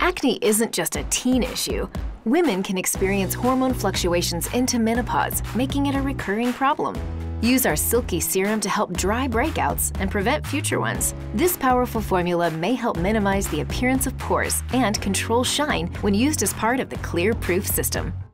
Acne isn't just a teen issue. Women can experience hormone fluctuations into menopause, making it a recurring problem. Use our Silky Serum to help dry breakouts and prevent future ones. This powerful formula may help minimize the appearance of pores and control shine when used as part of the Clear Proof system.